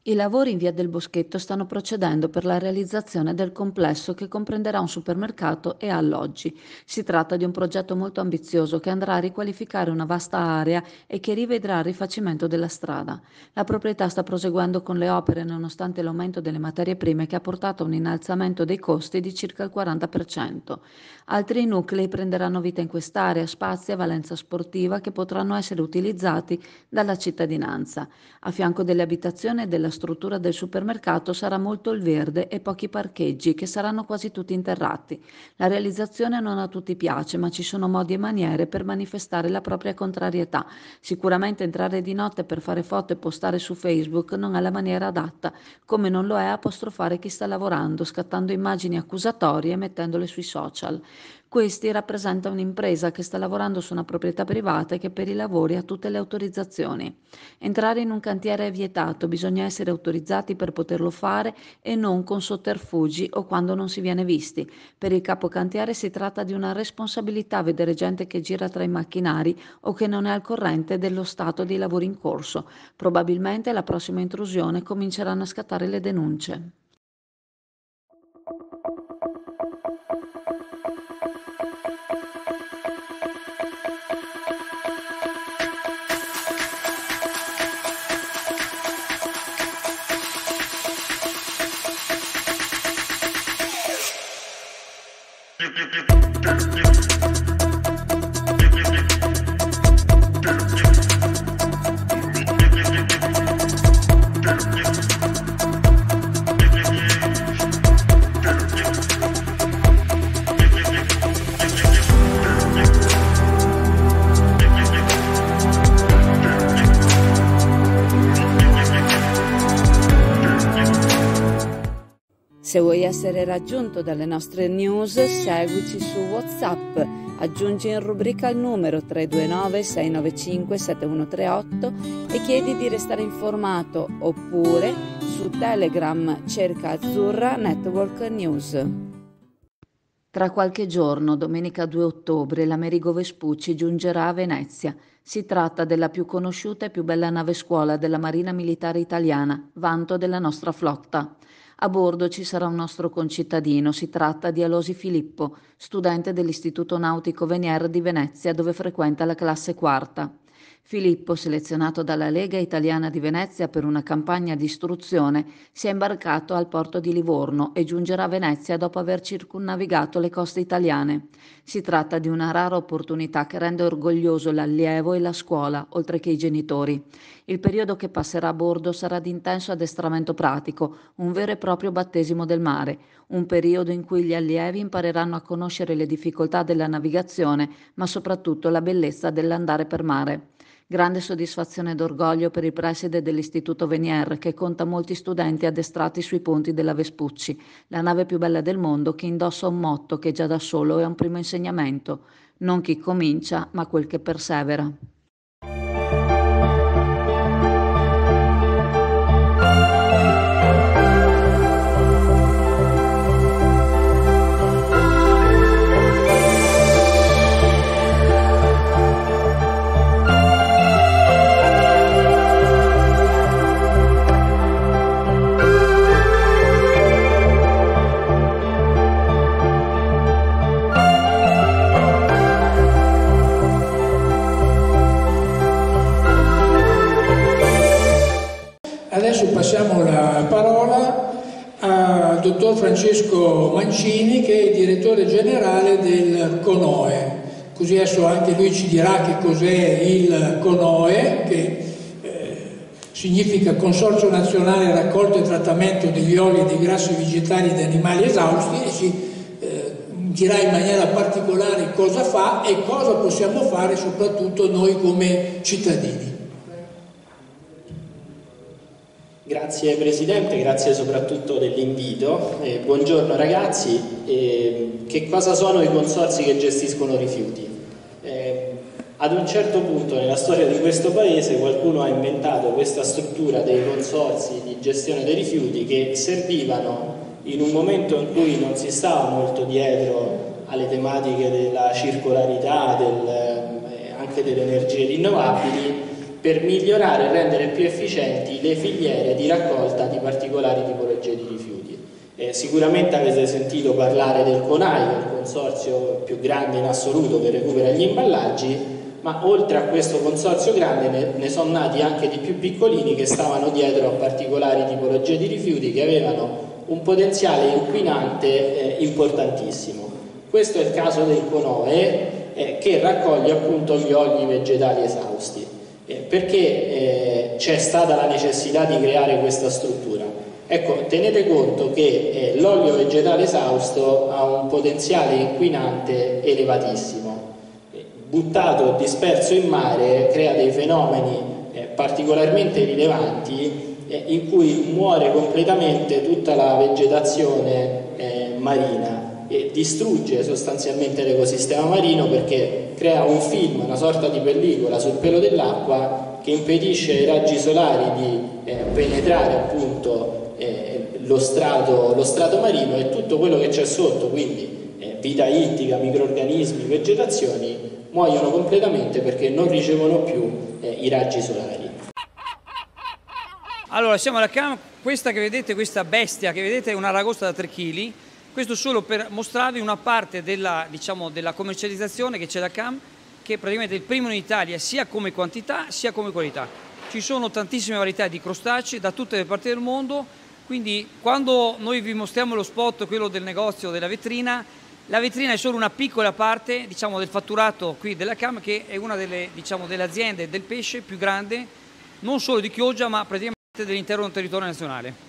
I lavori in via del Boschetto stanno procedendo per la realizzazione del complesso che comprenderà un supermercato e alloggi. Si tratta di un progetto molto ambizioso che andrà a riqualificare una vasta area e che rivedrà il rifacimento della strada. La proprietà sta proseguendo con le opere nonostante l'aumento delle materie prime che ha portato a un innalzamento dei costi di circa il 40%. Altri nuclei prenderanno vita in quest'area, spazi e valenza sportiva che potranno essere utilizzati dalla cittadinanza. A fianco delle abitazioni e della struttura del supermercato sarà molto il verde e pochi parcheggi che saranno quasi tutti interrati. La realizzazione non a tutti piace, ma ci sono modi e maniere per manifestare la propria contrarietà. Sicuramente entrare di notte per fare foto e postare su Facebook non è la maniera adatta, come non lo è apostrofare chi sta lavorando, scattando immagini accusatorie e mettendole sui social. Questi rappresenta un'impresa che sta lavorando su una proprietà privata e che per i lavori ha tutte le autorizzazioni. Entrare in un cantiere è vietato, bisogna essere autorizzati per poterlo fare e non con sotterfugi o quando non si viene visti. Per il capocantiere si tratta di una responsabilità vedere gente che gira tra i macchinari o che non è al corrente dello stato dei lavori in corso. Probabilmente alla prossima intrusione cominceranno a scattare le denunce. Se vuoi essere raggiunto dalle nostre news, seguici su WhatsApp, aggiungi in rubrica il numero 329 695 7138 e chiedi di restare informato, oppure su Telegram cerca Azzurra Network News. Tra qualche giorno, domenica 2 ottobre, l'Amerigo Vespucci giungerà a Venezia. Si tratta della più conosciuta e più bella nave scuola della Marina Militare Italiana, vanto della nostra flotta. A bordo ci sarà un nostro concittadino, si tratta di Alosi Filippo, studente dell'Istituto Nautico Venier di Venezia, dove frequenta la classe quarta. Filippo, selezionato dalla Lega Italiana di Venezia per una campagna di istruzione, si è imbarcato al porto di Livorno e giungerà a Venezia dopo aver circumnavigato le coste italiane. Si tratta di una rara opportunità che rende orgoglioso l'allievo e la scuola, oltre che i genitori. Il periodo che passerà a bordo sarà di intenso addestramento pratico, un vero e proprio battesimo del mare, un periodo in cui gli allievi impareranno a conoscere le difficoltà della navigazione, ma soprattutto la bellezza dell'andare per mare. Grande soddisfazione ed orgoglio per il preside dell'Istituto Venier, che conta molti studenti addestrati sui ponti della Vespucci, la nave più bella del mondo che indossa un motto che già da solo è un primo insegnamento: non chi comincia, ma quel che persevera. Adesso passiamo la parola al dottor Francesco Mancini, che è direttore generale del CONOE. Così adesso anche lui ci dirà che cos'è il CONOE, che significa Consorzio Nazionale Raccolta e Trattamento degli Oli e dei Grassi Vegetali di Animali Esausti, e ci dirà in maniera particolare cosa fa e cosa possiamo fare soprattutto noi come cittadini. Grazie Presidente, grazie soprattutto dell'invito. Buongiorno ragazzi. Che cosa sono i consorzi che gestiscono rifiuti? Ad un certo punto nella storia di questo Paese qualcuno ha inventato questa struttura dei consorzi di gestione dei rifiuti che servivano in un momento in cui non si stava molto dietro alle tematiche della circolarità, anche delle energie rinnovabili, per migliorare e rendere più efficienti le filiere di raccolta di particolari tipologie di rifiuti. Sicuramente avete sentito parlare del CONAI, il consorzio più grande in assoluto che recupera gli imballaggi, ma oltre a questo consorzio grande ne sono nati anche di più piccolini che stavano dietro a particolari tipologie di rifiuti che avevano un potenziale inquinante importantissimo. Questo è il caso del CONOE, che raccoglie appunto gli oli vegetali esausti. Perché c'è stata la necessità di creare questa struttura? Ecco, tenete conto che l'olio vegetale esausto ha un potenziale inquinante elevatissimo. Buttato o disperso in mare crea dei fenomeni particolarmente rilevanti in cui muore completamente tutta la vegetazione marina e distrugge sostanzialmente l'ecosistema marino, perché crea un film, una sorta di pellicola sul pelo dell'acqua che impedisce ai raggi solari di penetrare appunto lo strato marino, e tutto quello che c'è sotto, quindi vita ittica, microrganismi, vegetazioni, muoiono completamente perché non ricevono più i raggi solari. Allora, siamo alla CAM. Questa che vedete, questa bestia che vedete, è una aragosta da 3 kg. Questo solo per mostrarvi una parte della, della commercializzazione che c'è da CAM, che è praticamente il primo in Italia sia come quantità sia come qualità. Ci sono tantissime varietà di crostacei da tutte le parti del mondo, quindi quando noi vi mostriamo lo spot, quello del negozio, della vetrina, la vetrina è solo una piccola parte del fatturato qui della CAM, che è una delle, delle aziende del pesce più grande, non solo di Chioggia ma praticamente dell'intero territorio nazionale.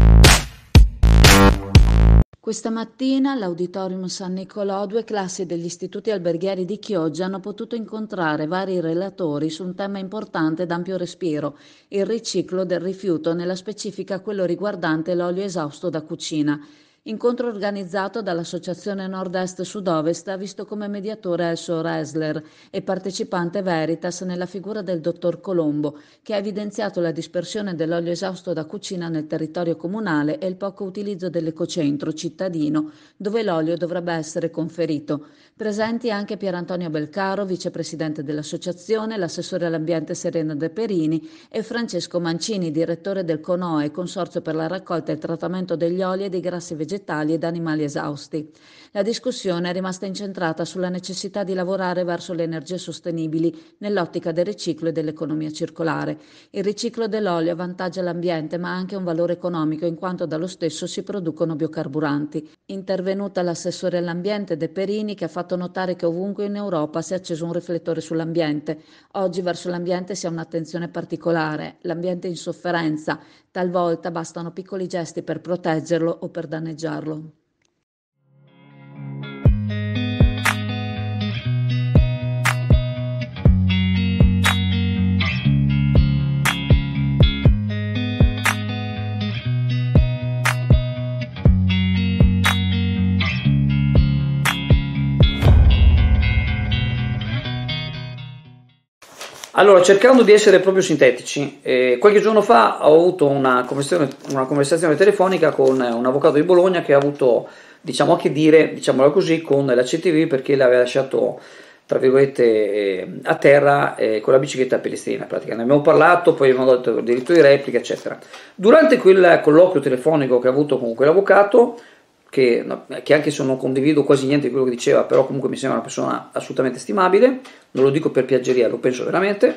Questa mattina all'Auditorium San Nicolò 2 classi degli istituti alberghieri di Chioggia hanno potuto incontrare vari relatori su un tema importante d'ampio respiro, il riciclo del rifiuto, nella specifica quello riguardante l'olio esausto da cucina. Incontro organizzato dall'Associazione Nord-Est Sud-Ovest ha visto come mediatore Elso Resler e partecipante Veritas nella figura del dottor Colombo, che ha evidenziato la dispersione dell'olio esausto da cucina nel territorio comunale e il poco utilizzo dell'ecocentro cittadino, dove l'olio dovrebbe essere conferito. Presenti anche Pierantonio Belcaro, vicepresidente dell'associazione, l'assessore all'ambiente Serena De Perini e Francesco Mancini, direttore del CONOE, Consorzio per la raccolta e il trattamento degli oli e dei grassi vegetali ed animali esausti. La discussione è rimasta incentrata sulla necessità di lavorare verso le energie sostenibili nell'ottica del riciclo e dell'economia circolare. Il riciclo dell'olio avvantaggia l'ambiente ma ha anche un valore economico, in quanto dallo stesso si producono biocarburanti. Intervenuta l'assessore all'ambiente De Perini, che ha fatto notare che ovunque in Europa si è acceso un riflettore sull'ambiente. Oggi verso l'ambiente si ha un'attenzione particolare. L'ambiente è in sofferenza. Talvolta bastano piccoli gesti per proteggerlo o per danneggiarlo. Allora, cercando di essere proprio sintetici, qualche giorno fa ho avuto una conversazione telefonica con un avvocato di Bologna che ha avuto, a che dire, diciamola così, con la CTV, perché l'aveva lasciato, tra virgolette, a terra con la bicicletta palestrina. Praticamente ne abbiamo parlato, poi abbiamo dato il diritto di replica, eccetera. Durante quel colloquio telefonico che ho avuto con quell'avvocato, che anche se non condivido quasi niente di quello che diceva, però comunque mi sembra una persona assolutamente stimabile, non lo dico per piaggeria, lo penso veramente,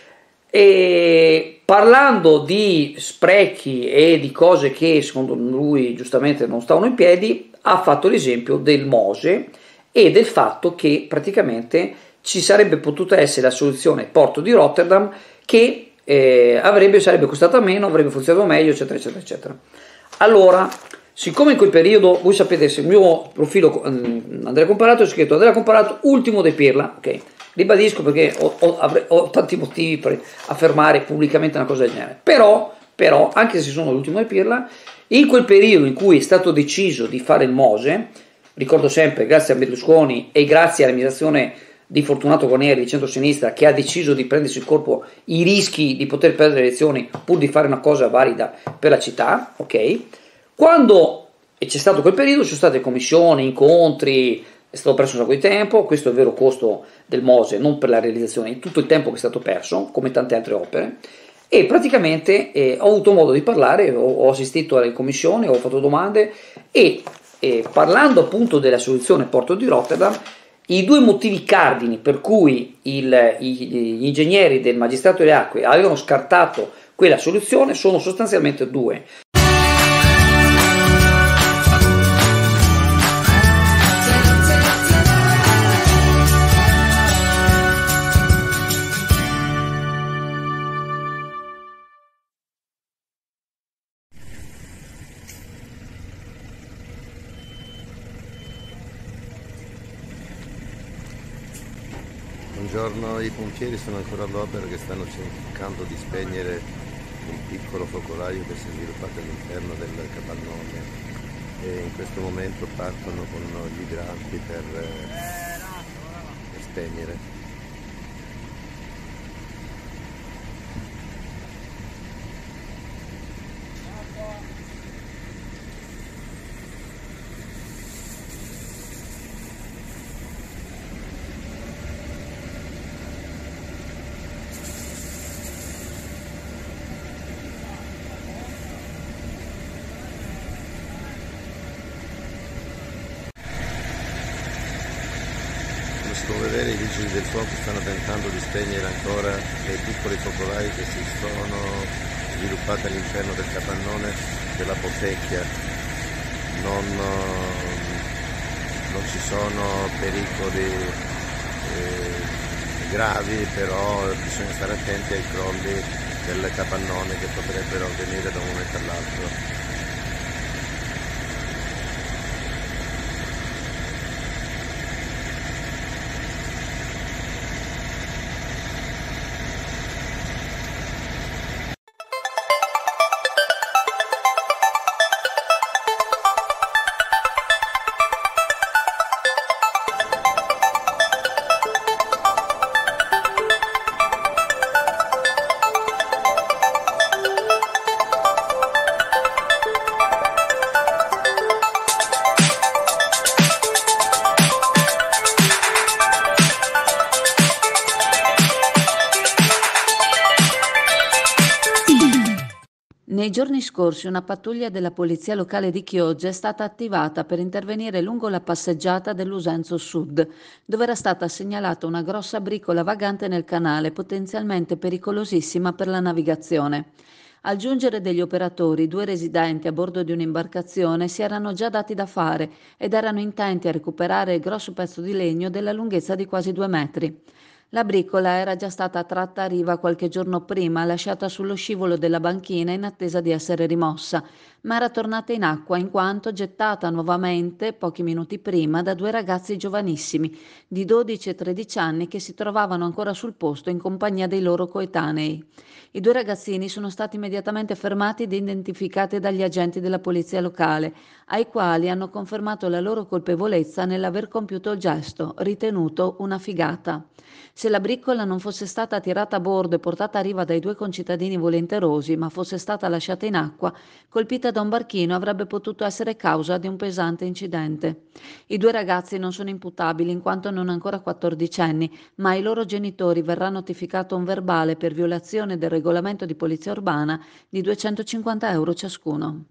e parlando di sprechi e di cose che secondo lui giustamente non stavano in piedi, ha fatto l'esempio del Mose e del fatto che praticamente ci sarebbe potuta essere la soluzione Porto di Rotterdam, che sarebbe costata meno, avrebbe funzionato meglio, eccetera, eccetera, eccetera. Allora, siccome in quel periodo, voi sapete, sul mio profilo Andrea Comparato ho scritto Andrea Comparato ultimo dei Pirla, ok, ribadisco perché ho tanti motivi per affermare pubblicamente una cosa del genere, però anche se sono l'ultimo dei Pirla, in quel periodo in cui è stato deciso di fare il Mose, ricordo sempre grazie a Berlusconi e grazie all'amministrazione di Fortunato Guarnieri di centrosinistra, che ha deciso di prendersi in corpo i rischi di poter perdere le elezioni pur di fare una cosa valida per la città, ok? Quando c'è stato quel periodo ci sono state commissioni, incontri, è stato perso un sacco di tempo, questo è il vero costo del Mose, non per la realizzazione, di tutto il tempo che è stato perso, come tante altre opere, e praticamente ho avuto modo di parlare, ho assistito alle commissioni, ho fatto domande e parlando appunto della soluzione Porto di Rotterdam, i due motivi cardini per cui gli ingegneri del Magistrato delle Acque avevano scartato quella soluzione sono sostanzialmente due. Buongiorno, i pompieri sono ancora all'opera che stanno cercando di spegnere un piccolo focolaio che si è sviluppato all'interno del capannone e in questo momento partono con gli idranti per spegnere. Si può vedere, i vigili del fuoco stanno tentando di spegnere ancora dei piccoli focolai che si sono sviluppati all'interno del capannone della Potecchia. Non ci sono pericoli gravi, però bisogna stare attenti ai crolli del capannone che potrebbero avvenire da un momento all'altro. Nei giorni scorsi una pattuglia della polizia locale di Chioggia è stata attivata per intervenire lungo la passeggiata dell'Usenzo Sud, dove era stata segnalata una grossa bricola vagante nel canale, potenzialmente pericolosissima per la navigazione. Al giungere degli operatori, due residenti a bordo di un'imbarcazione si erano già dati da fare ed erano intenti a recuperare il grosso pezzo di legno della lunghezza di quasi 2 metri. La bricola era già stata tratta a riva qualche giorno prima, lasciata sullo scivolo della banchina in attesa di essere rimossa, ma era tornata in acqua in quanto gettata nuovamente pochi minuti prima da due ragazzi giovanissimi di 12 e 13 anni che si trovavano ancora sul posto in compagnia dei loro coetanei. I due ragazzini sono stati immediatamente fermati ed identificati dagli agenti della polizia locale, ai quali hanno confermato la loro colpevolezza nell'aver compiuto il gesto, ritenuto una figata. Se la briccola non fosse stata tirata a bordo e portata a riva dai due concittadini volenterosi, ma fosse stata lasciata in acqua, colpita da un barchino, avrebbe potuto essere causa di un pesante incidente. I due ragazzi non sono imputabili in quanto non ancora 14enni, ma ai loro genitori verrà notificato un verbale per violazione del regolamento di polizia urbana di 250 euro ciascuno.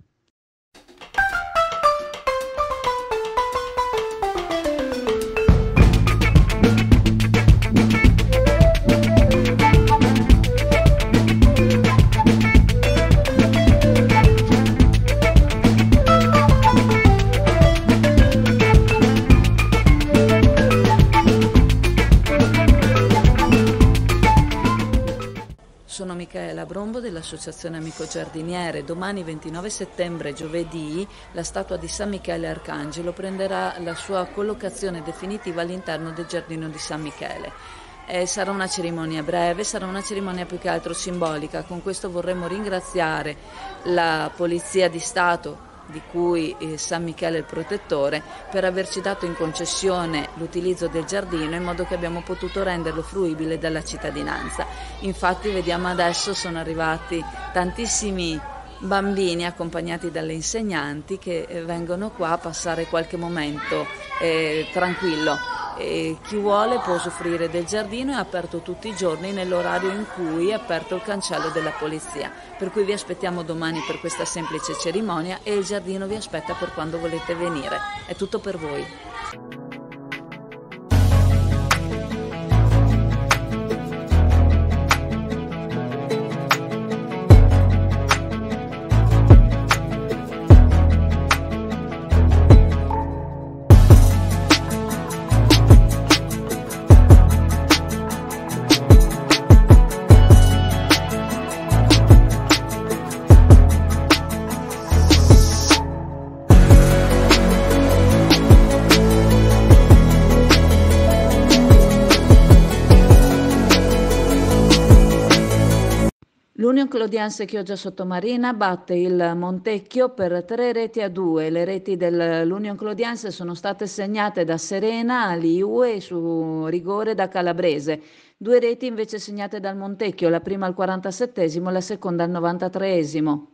Sono Michaela Brombo dell'Associazione Amico Giardiniere. Domani 29 settembre, giovedì, la statua di San Michele Arcangelo prenderà la sua collocazione definitiva all'interno del giardino di San Michele. Sarà una cerimonia breve, sarà una cerimonia più che altro simbolica. Con questo vorremmo ringraziare la Polizia di Stato, di cui San Michele è il protettore, per averci dato in concessione l'utilizzo del giardino in modo che abbiamo potuto renderlo fruibile dalla cittadinanza. Infatti vediamo adesso sono arrivati tantissimi bambini accompagnati dalle insegnanti che vengono qua a passare qualche momento tranquillo. Chi vuole può usufruire del giardino, è aperto tutti i giorni nell'orario in cui è aperto il cancello della polizia, per cui vi aspettiamo domani per questa semplice cerimonia e il giardino vi aspetta per quando volete venire. È tutto per voi. L'Union Clodiense Chioggia Sottomarina batte il Montecchio per 3-2. Le reti dell'Union Clodiense sono state segnate da Serena, Aliu e su rigore da Calabrese. 2 reti invece segnate dal Montecchio, la prima al 47esimo e la seconda al 93esimo.